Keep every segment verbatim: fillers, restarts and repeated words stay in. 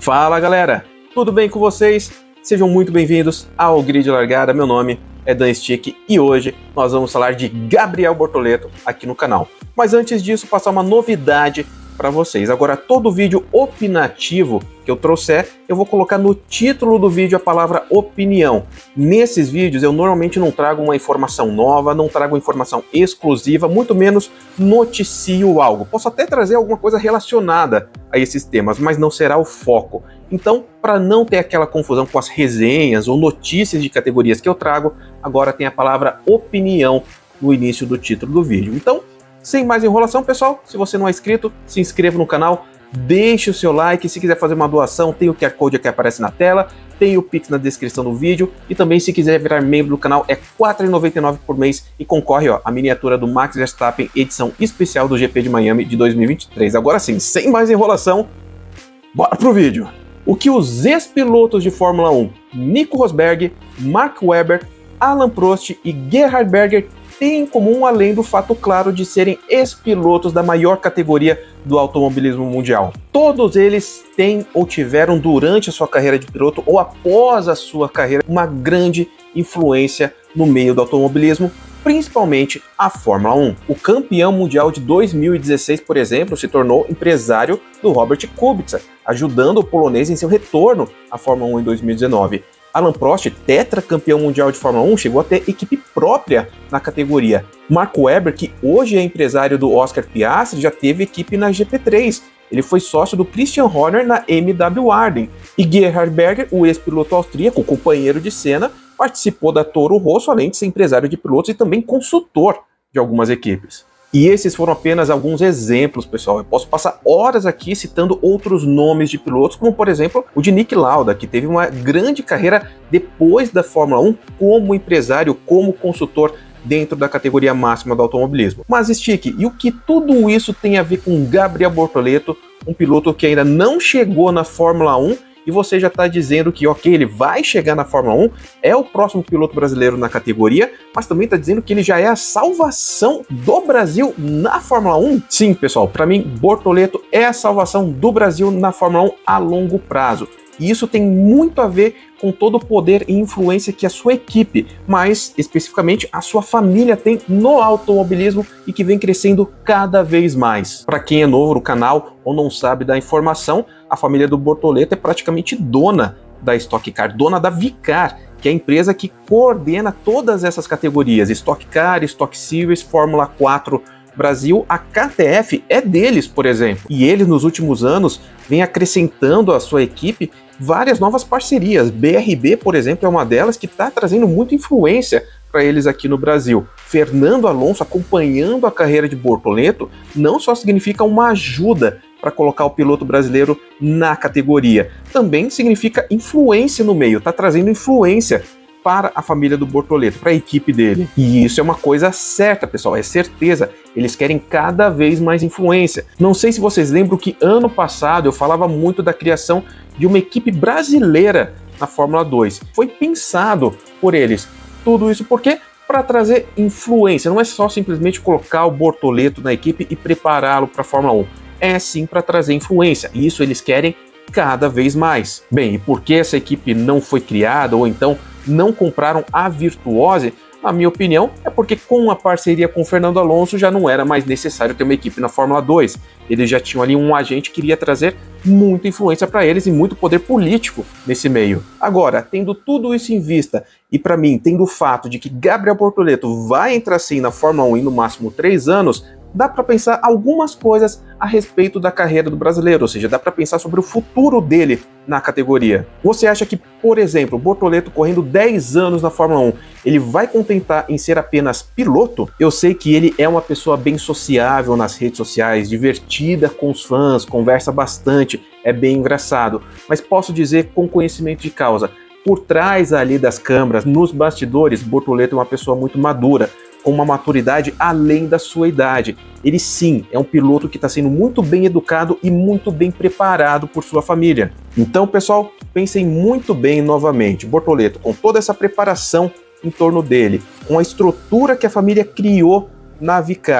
Fala galera, tudo bem com vocês? Sejam muito bem-vindos ao Grid Largada. Meu nome é Dan Stick e hoje nós vamos falar de Gabriel Bortoleto aqui no canal. Mas antes disso, passar uma novidade para vocês. Agora, todo vídeo opinativo que eu trouxer, eu vou colocar no título do vídeo a palavra opinião. Nesses vídeos eu normalmente não trago uma informação nova, não trago informação exclusiva, muito menos noticio algo. Posso até trazer alguma coisa relacionada a esses temas, mas não será o foco. Então, para não ter aquela confusão com as resenhas ou notícias de categorias que eu trago, agora tem a palavra opinião no início do título do vídeo. Então, sem mais enrolação, pessoal, se você não é inscrito, se inscreva no canal, deixe o seu like, se quiser fazer uma doação, tem o Q R Code que aparece na tela, tem o Pix na descrição do vídeo, e também se quiser virar membro do canal é quatro reais e noventa e nove centavos por mês e concorre ó, a miniatura do Max Verstappen, edição especial do G P de Miami de dois mil e vinte e três. Agora sim, sem mais enrolação, bora pro vídeo! O que os ex-pilotos de Fórmula um, Nico Rosberg, Mark Webber, Alain Prost e Gerhard Berger têm em comum, além do fato claro de serem ex-pilotos da maior categoria do automobilismo mundial? Todos eles têm ou tiveram durante a sua carreira de piloto ou após a sua carreira uma grande influência no meio do automobilismo, principalmente a Fórmula um. O campeão mundial de dois mil e dezesseis, por exemplo, se tornou empresário do Robert Kubica, ajudando o polonês em seu retorno à Fórmula um em dois mil e dezenove. Alain Prost, tetracampeão mundial de Fórmula um, chegou a ter equipe própria na categoria. Mark Webber, que hoje é empresário do Oscar Piastri, já teve equipe na G P três. Ele foi sócio do Christian Horner na M W Arden. E Gerhard Berger, o ex-piloto austríaco, companheiro de Senna, participou da Toro Rosso, além de ser empresário de pilotos e também consultor de algumas equipes. E esses foram apenas alguns exemplos, pessoal. Eu posso passar horas aqui citando outros nomes de pilotos, como por exemplo o de Niki Lauda, que teve uma grande carreira depois da Fórmula um como empresário, como consultor dentro da categoria máxima do automobilismo. Mas Stick, e o que tudo isso tem a ver com Gabriel Bortoleto, um piloto que ainda não chegou na Fórmula um, e você já está dizendo que, ok, ele vai chegar na Fórmula um, é o próximo piloto brasileiro na categoria, mas também está dizendo que ele já é a salvação do Brasil na Fórmula um? Sim, pessoal, para mim, Bortoleto é a salvação do Brasil na Fórmula um a longo prazo. E isso tem muito a ver com todo o poder e influência que a sua equipe, mais especificamente a sua família, tem no automobilismo e que vem crescendo cada vez mais. Para quem é novo no canal ou não sabe da informação, a família do Bortoleto é praticamente dona da Stock Car, dona da Vicar, que é a empresa que coordena todas essas categorias, Stock Car, Stock Series, Fórmula quatro Brasil. A K T F é deles, por exemplo. E eles, nos últimos anos, vem acrescentando à sua equipe várias novas parcerias. B R B, por exemplo, é uma delas que está trazendo muita influência para eles aqui no Brasil. Fernando Alonso acompanhando a carreira de Bortoleto não só significa uma ajuda para colocar o piloto brasileiro na categoria, também significa influência no meio, está trazendo influência para a família do Bortoleto, para a equipe dele. E isso é uma coisa certa, pessoal, é certeza. Eles querem cada vez mais influência. Não sei se vocês lembram que ano passado eu falava muito da criação de uma equipe brasileira na Fórmula dois. Foi pensado por eles. Tudo isso por quê? Para trazer influência. Não é só simplesmente colocar o Bortoleto na equipe e prepará-lo para a Fórmula um. É sim para trazer influência. E isso eles querem cada vez mais. Bem, e por que essa equipe não foi criada ou então não compraram a Virtuose? Na minha opinião, é porque com a parceria com o Fernando Alonso já não era mais necessário ter uma equipe na Fórmula dois. Eles já tinham ali um agente que iria trazer muita influência para eles e muito poder político nesse meio. Agora, tendo tudo isso em vista e para mim, tendo o fato de que Gabriel Bortoleto vai entrar sim na Fórmula um em no máximo três anos, dá para pensar algumas coisas a respeito da carreira do brasileiro, ou seja, dá para pensar sobre o futuro dele na categoria. Você acha que, por exemplo, o Bortoleto correndo dez anos na Fórmula um, ele vai contentar em ser apenas piloto? Eu sei que ele é uma pessoa bem sociável nas redes sociais, divertida com os fãs, conversa bastante, é bem engraçado, mas posso dizer com conhecimento de causa, por trás ali das câmeras, nos bastidores, Bortoleto é uma pessoa muito madura, com uma maturidade além da sua idade. Ele sim, é um piloto que está sendo muito bem educado e muito bem preparado por sua família. Então, pessoal, pensem muito bem novamente. Bortoleto, com toda essa preparação em torno dele, com a estrutura que a família criou na Vicar,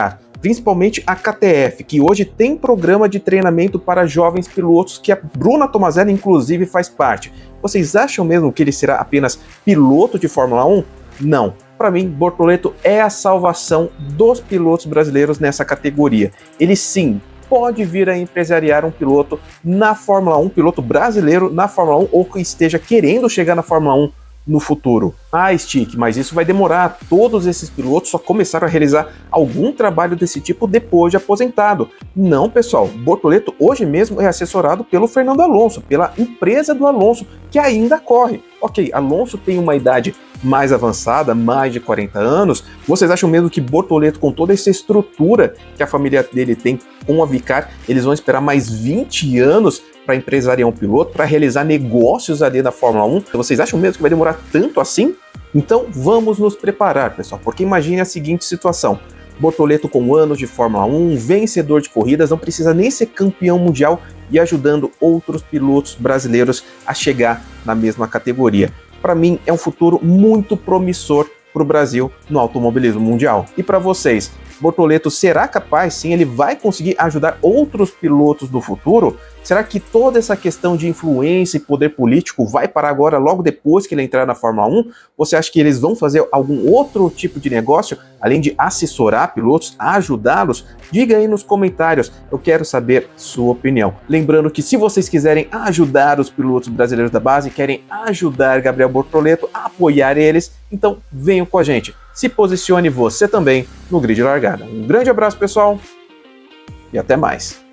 principalmente a K T F, que hoje tem programa de treinamento para jovens pilotos, que a Bruna Tomazelli, inclusive, faz parte. Vocês acham mesmo que ele será apenas piloto de Fórmula um? Não. Para mim, Bortoleto é a salvação dos pilotos brasileiros nessa categoria. Ele sim pode vir a empresariar um piloto na Fórmula um, piloto brasileiro na Fórmula um, ou que esteja querendo chegar na Fórmula um no futuro. Ah, Stick, mas isso vai demorar. Todos esses pilotos só começaram a realizar algum trabalho desse tipo depois de aposentado. Não, pessoal. Bortoleto hoje mesmo é assessorado pelo Fernando Alonso, pela empresa do Alonso, que ainda corre. Ok, Alonso tem uma idade mais avançada, mais de quarenta anos. Vocês acham mesmo que Bortoleto, com toda essa estrutura que a família dele tem com a Vicar, eles vão esperar mais vinte anos para empresariar um piloto, para realizar negócios ali na Fórmula um? Vocês acham mesmo que vai demorar tanto assim? Então vamos nos preparar, pessoal, porque imagine a seguinte situação. Bortoleto com anos de Fórmula um, vencedor de corridas, não precisa nem ser campeão mundial e ajudando outros pilotos brasileiros a chegar na mesma categoria. Para mim é um futuro muito promissor para o Brasil no automobilismo mundial. E para vocês, Bortoleto será capaz, sim, ele vai conseguir ajudar outros pilotos no futuro? Será que toda essa questão de influência e poder político vai parar agora, logo depois que ele entrar na Fórmula um? Você acha que eles vão fazer algum outro tipo de negócio, além de assessorar pilotos, ajudá-los? Diga aí nos comentários, eu quero saber sua opinião. Lembrando que se vocês quiserem ajudar os pilotos brasileiros da base, querem ajudar Gabriel Bortoleto, apoiar eles, então venham com a gente. Se posicione você também no grid largada. Um grande abraço, pessoal, e até mais.